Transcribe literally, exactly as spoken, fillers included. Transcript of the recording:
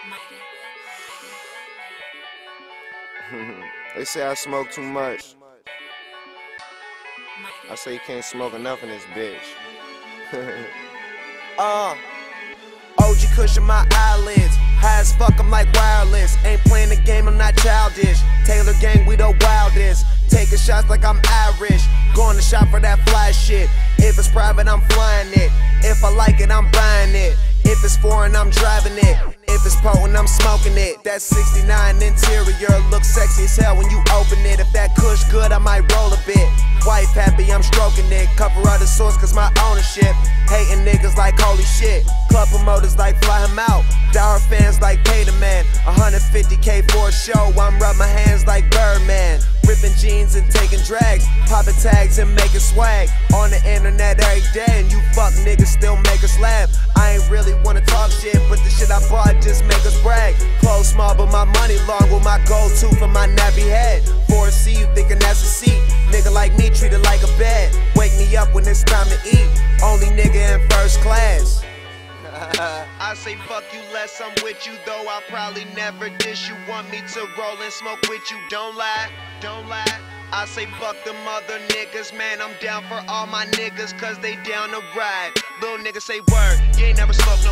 They say I smoke too much. I say you can't smoke enough in this bitch. uh, O G cushion my eyelids. High as fuck, I'm like wireless. Ain't playing the game, I'm not childish. Taylor gang, we the wildest. Taking shots like I'm Irish. Going to shop for that fly shit. If it's private, I'm flying it. If I like it, I'm buying it. If it's foreign, I'm driving it. If it's potent, I'm smoking it. That sixty-nine interior looks sexy as hell when you open it. If that kush good, I might roll a bit. Wife happy, I'm stroking it. Cover of the source, cause my ownership. Hating niggas like holy shit. Club promoters like fly him out. Dour fans like pay the man. one hundred fifty K for a show. I'm rubbing my hands like Birdman. Ripping jeans and taking drags. Popping tags and making swag. On the internet every day. And you fuck niggas still make us laugh. I ain't really wanna talk shit, but the shit I bought just make us brag. Clothes small, but my money long. With my gold tooth and my nappy head. four C, you thinking that's a seat. Nigga like me treated like a bed. Wake me up when it's time to eat. Only nigga in first class. I say fuck you less, I'm with you, though I'll probably never dish. You want me to roll and smoke with you, don't lie, don't lie. I say fuck them other niggas, man, I'm down for all my niggas, cause they down to ride. Little nigga say word, you ain't never smoked